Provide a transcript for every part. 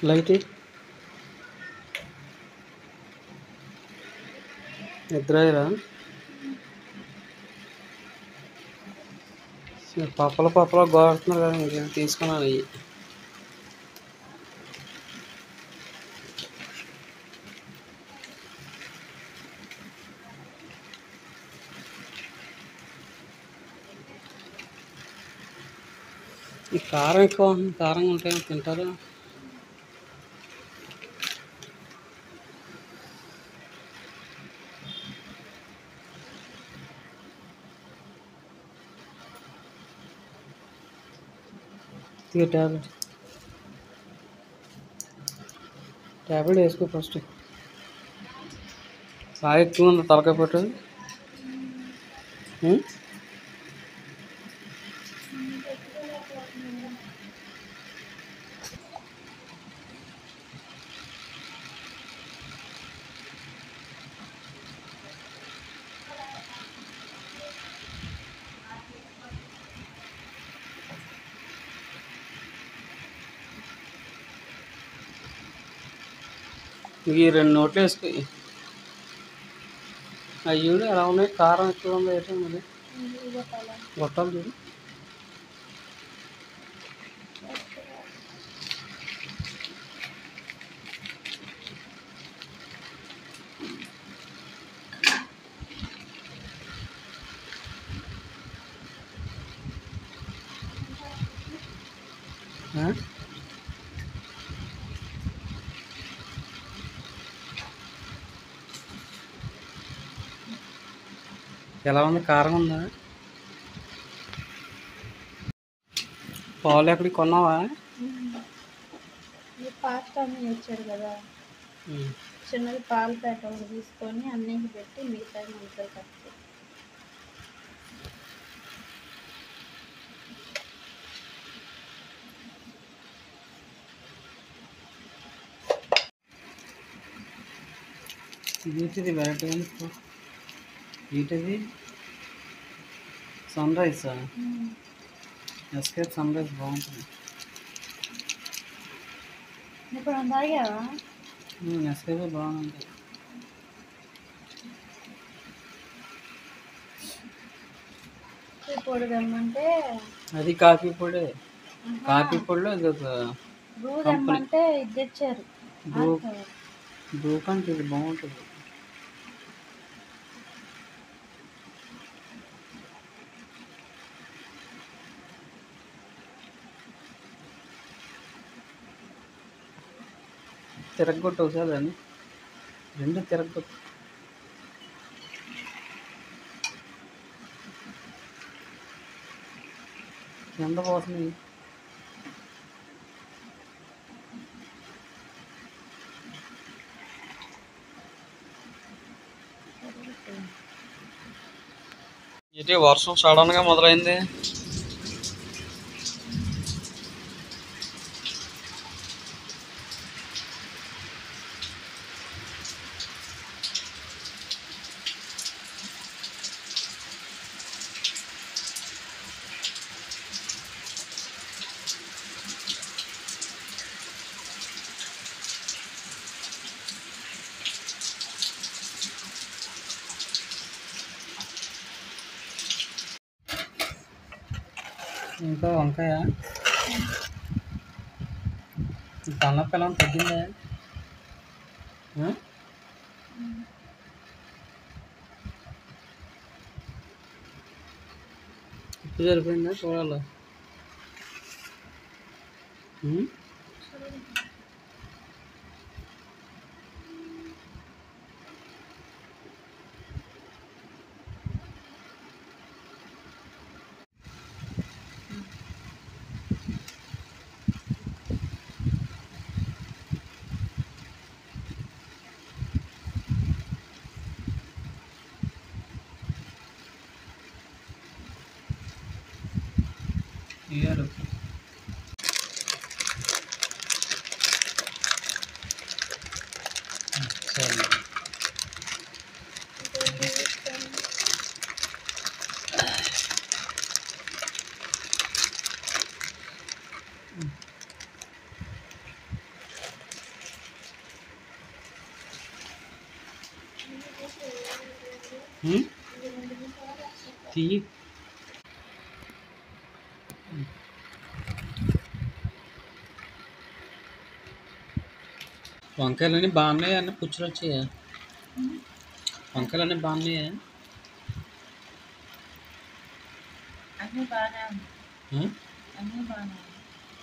Light నిద్రరా Pappala గోడుతున్నారు కదా ఇంకేం తీసుకున్నాను అవి. ఈ కారం ఎక్కువ ఉంటుంది, కారంగా ఉంటాయి తింటారు. ట్యాబ్లెట్ వేసుకో ఫస్ట్. బాగా ఎక్కువ ఉంది తలకాయ పట్టు. ఈ 2 నోట్లు వేసుకో. అయ్యూడు ఎలా ఉన్నాయి, కారం ఎక్కువ ఉంది అయితే మరి గొట్టాలు చూడు. ఎలా ఉంది, కారం ఉందా? పాలు ఎక్కడికి కొన్నావా? పాస్తా వచ్చాడు కదా, చిన్నది పాలు ప్యాకెట్ ఒకటి తీసుకొని అన్నికి పెట్టి మిగతా ముక్కలు కట్టి వీటిది వెరైటీ వీటిది సన్ రైస్, ఎస్కేప్ సన్ రైస్ బాగుంటుంది. ఇప్పుడు తాగావా? ఎస్కేప్ బాగుంటుంది. పొడి తెమ్మంటే అది కాఫీ పొడి, కాఫీ పొడిలో అది ఒక బ్రూ తెమ్మంటే ఇది తెచ్చారు. బ్రూ కంటే ఇది బాగుంటుంది. తిరగొట్టు ఒకసారి దాన్ని, 2 తిరగొట్టు. ఎంత పోతుంది? ఇటు వర్షం సడన్గా మొదలైంది. ఇంకా వంకాయ తలనొప్పి ఎలా తగ్గిందా? ఇప్పుడు సరిపోయిందా? చూడాలి. ఇయ్యారు సరే. ఉమ్? తీయి. వంకాయలన్నీ బాగున్నాయా అన్న పుచ్చులు వచ్చాయా? వంకాయలన్నీ బాగున్నాయా? అన్నీ బాగానే ఉంది. ఉమ్? అన్నీ బాగానే ఉంది.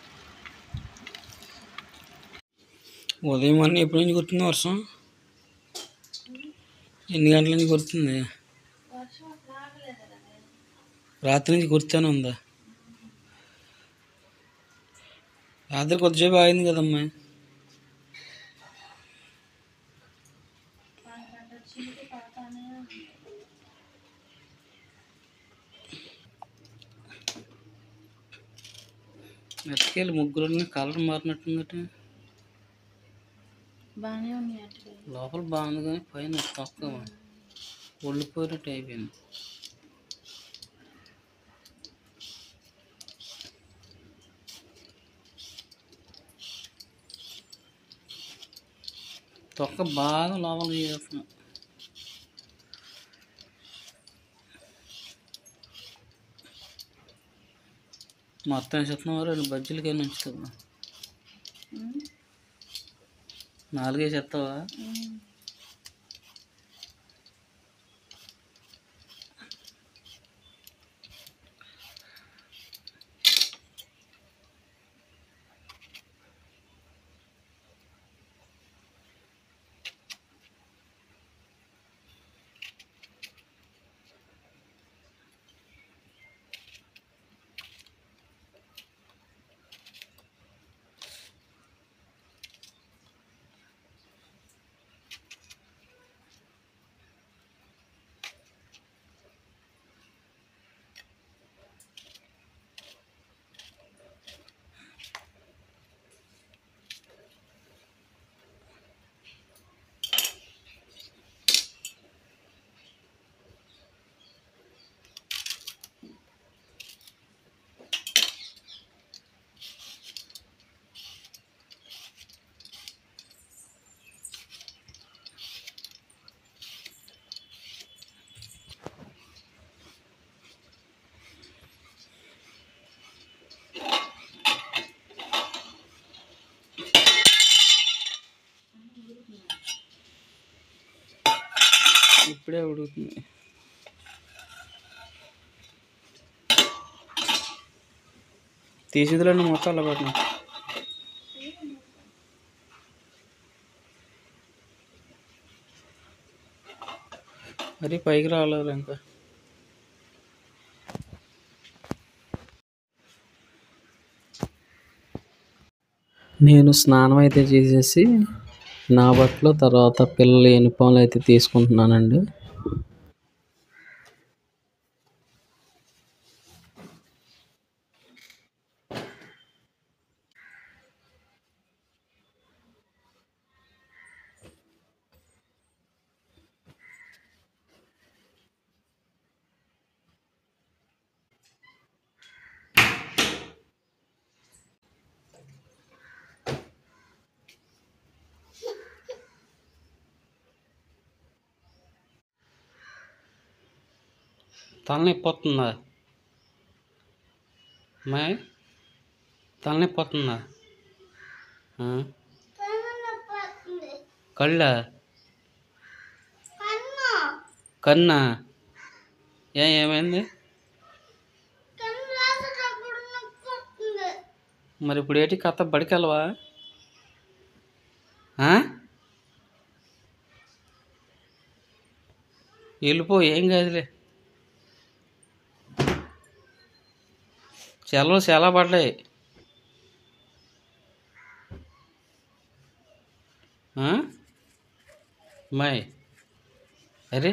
ఉదయం అన్నీ ఎప్పటి నుంచి కుడుతుంది వర్షం? ఎన్ని గంటల నుంచి కుడుతుంది? వర్షం అసలు ఆగలేదు కదా. రాత్రి నుంచి కుర్తానే ఉందా? రాత్రి కొద్దిసేపు ఆగింది కదమ్మా. చినుకు పడతానే ఉంది. అటుకెళ్ళి ముగ్గురు కలర్ మారినట్టుందట. బాగానే ఉన్నాయి అట్లా. లోపల బాగుంది కానీ పైన తక్కువ ఒళ్ళిపోయినట్టు అయిపోయింది. తొక్క బాగా లోపల చేస్తున్నా. మొత్తం చెప్తున్నా రెండు బజ్జీలకైనా ఉంచుతావా? 4 చెప్తావా? ఇప్పుడే ఉడుకుతుంది. తీసిదిలోని మొత్తం అలా పెట్టిన. మరి పైకి రాలేదు ఇంకా. నేను స్నానం అయితే చేసేసి నా బట్టలు తర్వాత పిల్లల యూనిఫామ్లు అయితే తీసుకుంటున్నానండి. తలనొప్పి వస్తుందా అమ్మాయి? తలనొప్పి వస్తుందా? కళ్ళ కన్నా ఏమైంది మరి? ఇప్పుడు ఏంటి కథ? బడికెళ్ళవా? వెళ్ళిపో, ఏం కాదులే. సెలవు చాలా పడ్డాయి. మాయ్ అరే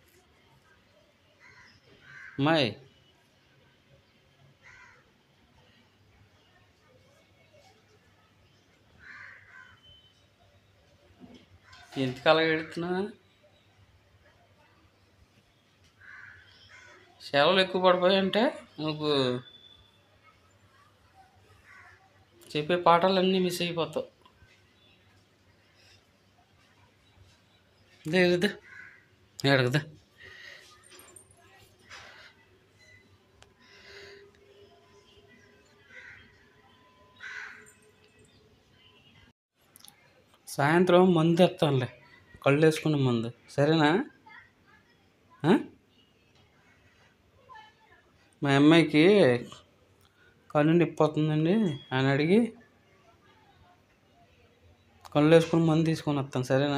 మాయ్, ఎందుకు అలా ఎడుతున్నా? సెలవులు ఎక్కువ పడిపోయాయంటే నువ్వు చెప్పే పాఠాలన్నీ మిస్ అయిపోతావు. లేదు అడగదా? సాయంత్రం మందు తెస్తానులే, కళ్ళు వేసుకునే మందు, సరేనా? మా అమ్మాయికి కన్ను నొప్పి వస్తుందండి అని అడిగి కళ్ళు వేసుకుని మందు తీసుకొని వస్తాను, సరేనా?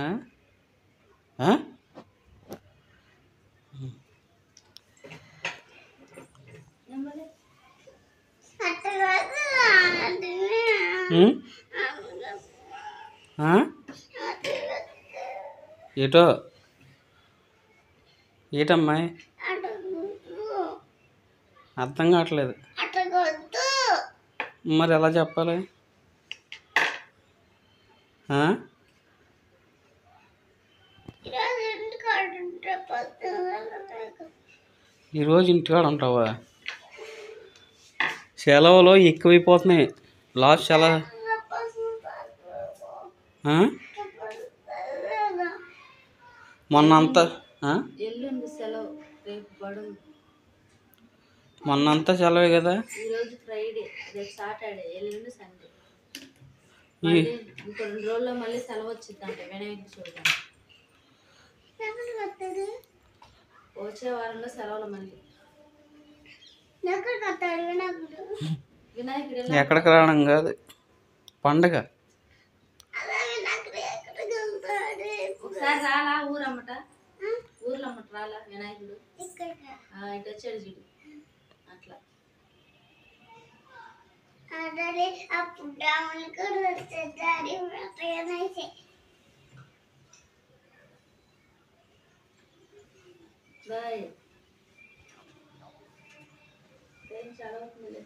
ఏటో ఏటమ్మాయి అర్థం కావట్లేదు, మరి ఎలా చెప్పాలి? ఈరోజు ఇంటికాడ ఉంటావా? సెలవులు ఎక్కువైపోతున్నాయి, లాస్ట్ సెలవు. మొన్నంతా ఎల్లుండి సెలవు, రేపు బడులు. మొన్నంతా సెలవే కదా. ఈరోజు ఫ్రైడే, రేపు సాటర్డే, ఎల్లుండి సండే. ఇంకో 2 రోజుల్లో మళ్ళీ సెలవు వచ్చిందంటే వినాయక చవితి. వచ్చే వారంలో సెలవులు మళ్ళీ. వినాయకుడు ఎక్కడికి రావడం కాదు, పండగ. ఒకసారి రాలా ఊరమ్మట, ఊర్లో అమ్మట రాలా వినాయకుడు, ఇటు వచ్చాడు చూడు అట్లా. బాయ్ చాలా అవుతుంది.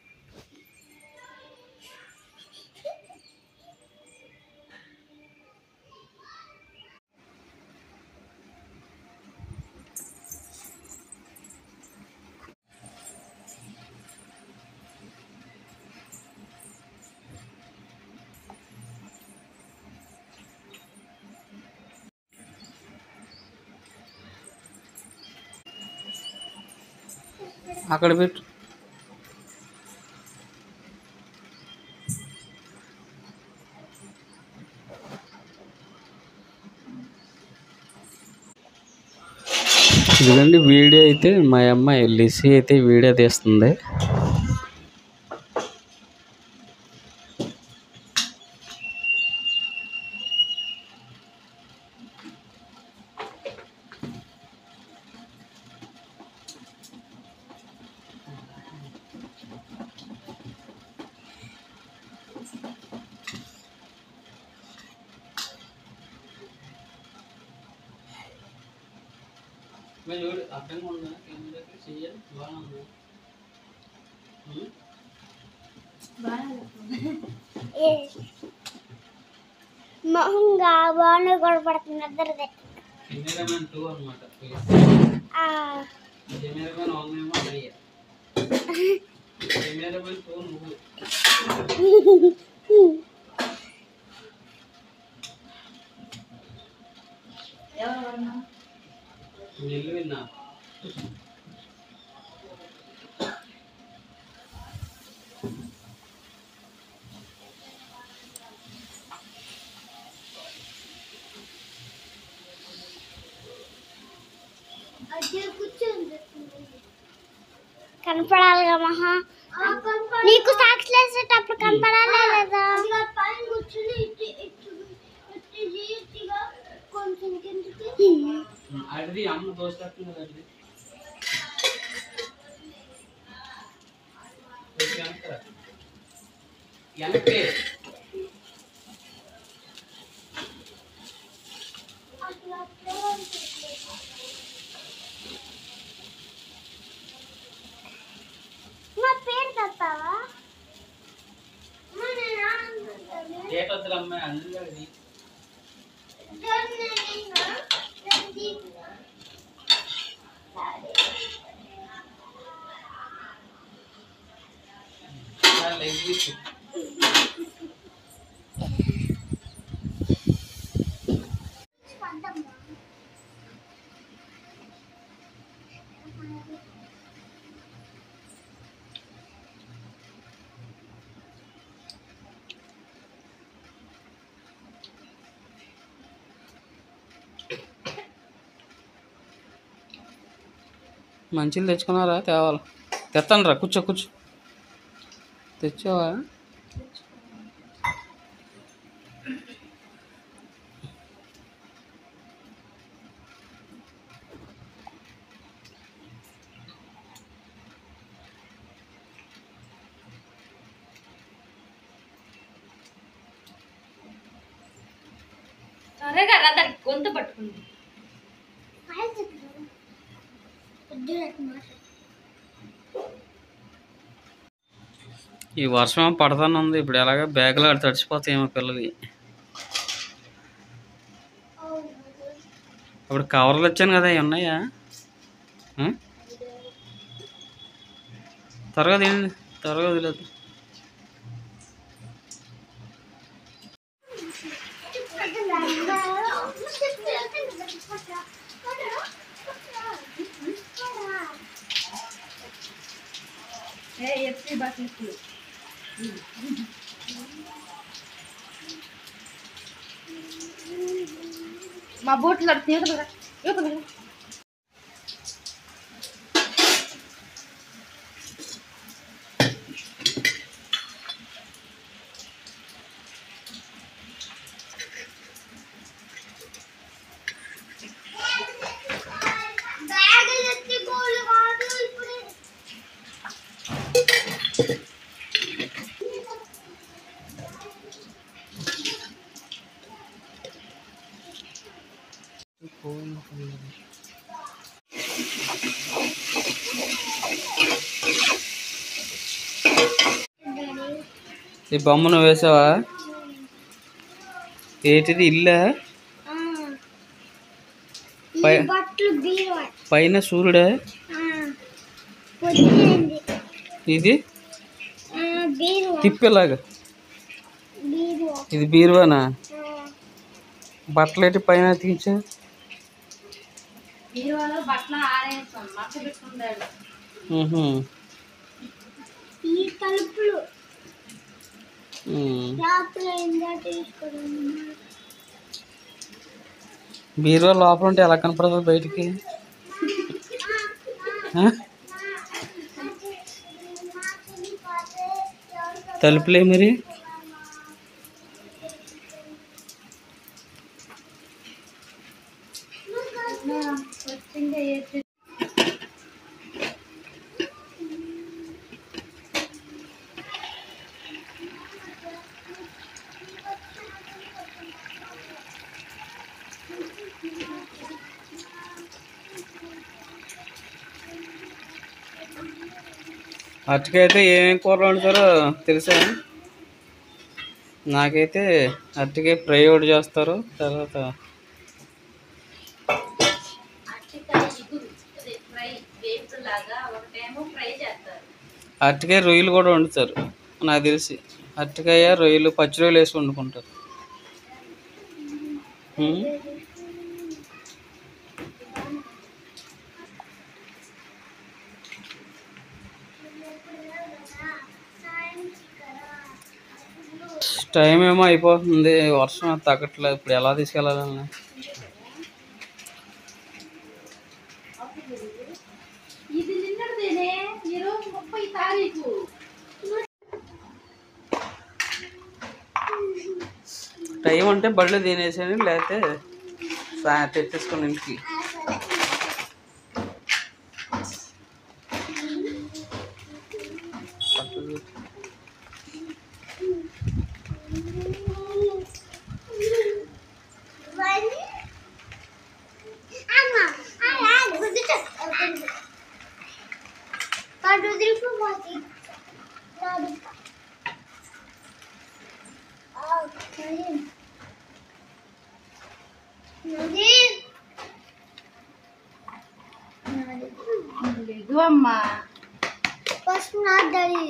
అక్కడ పెట్టు. ఇదిగండి వీడియో అయితే మా అమ్మాయి లిసి అయితే వీడియో తీస్తుంది. మొహంగా బాగానే గొడవపడుతుంది ఇద్దరిదే. కెమెరామెన్ 2 అన్నమాట. కెమెరామెన్ 1 ఏమో అయ్యా, కెమెరామెన్ 2 నువ్వు. ఎవరన్నా నిల్లు విన్నా. కనపడాలిగా మహా, నీకు సాక్షి వేసేటప్పుడు కనపడాలా లేదా? అడిది అమ్మ దోసేస్తుంది కదండి. వెనక్కి మా పేరు తప్పావా? ఏటొద్దులమ్మ అందులో మంచిలు తెచ్చుకున్నారా? తేవాలి. తెస్తాను రా, కూర్చో కూర్చో. తెచ్చావా? సరే కదా దానికి గొంతు పట్టుకుంది. ఈ వర్షం పడతానే ఉంది. ఇప్పుడు ఎలాగ బ్యాగులు అక్కడ తడిచిపోతాయేమో పిల్లలు. ఇప్పుడు కవర్లు వచ్చాను కదా, అవి ఉన్నాయా? త్వరగా తినండి, త్వరగా వదిలేదు. మా బూట్లు ఈ బొమ్మ నువ్వు వేసావా? ఏంటిది, ఇల్లా? పైన సూర్యుడా? ఇది తిప్పేలాగా. ఇది బీరువానా? బట్టలు ఏంటి పైన తీయించా? బీరువా లోపల ఉంటే ఎలా కనపడదు బయటికి? తలుపులే మరి. అరటికైతే ఏమేమి కూరలు వండుతారో తెలుసా? నాకైతే అరటికాయ ఫ్రై ఒకటి చేస్తారు. తర్వాత అరటికాయ రొయ్యలు కూడా వండుతారు నాకు తెలిసి. అరటికాయ రొయ్యలు, పచ్చి రొయ్యలు వేసి వండుకుంటారు. టైం ఏమో అయిపోతుంది, వర్షం తగ్గట్లేదు. ఇప్పుడు ఎలా తీసుకెళ్ళాలని? టైం అంటే బళ్ళు తినేసాను, లేకపోతే తెచ్చేసుకుని ఇంటికి. అమ్మా ఫస్ట్ నా డాడీ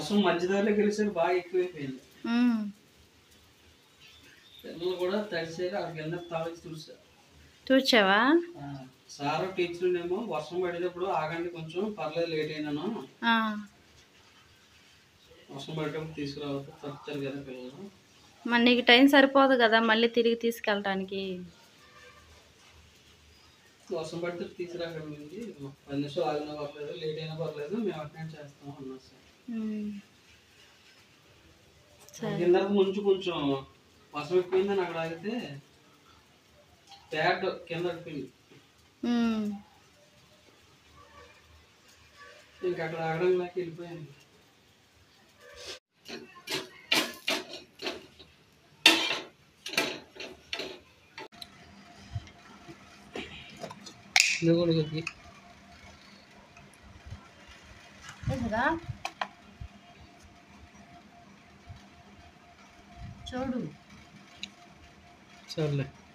వర్షం మధ్యదారిలో గెలిచేది బాగా ఎక్కువైపోయింది. ఉమ్. పిల్లలు కూడా తడిసేది ఆ కింద తాళి చూసారు. చూచావా? సార్ టీచర్ ఏమో వర్షం పడేటప్పుడు ఆగండి కొంచెం పర్లేదు లేట్ అయినాను, ఆ. వర్షం పడేటప్పుడు తీసుకురావద్దు తప్పుతారు కదా పిల్లలు. మరి నీకు టైం సరిపోదు కదా మళ్ళీ తిరిగి తీసుకెళ్ళటానికి. వర్షం పడితే తీసుకురాకండి, 10 నిమిషాలు ఆగినా పర్లేదు లేట్ అయినా పర్లేదు మేము అటెండ్ చేస్తాం అన్నారు సార్. కింద ముందు కొంచెం వర్షం ఎక్కువైందని అక్కడ ఆగితే ప్యాడ్ కింద పడిపోయింది. ఇంకా అక్కడ ఆగడం లేక వెళ్ళిపోయాను. చూడు. సర్లే.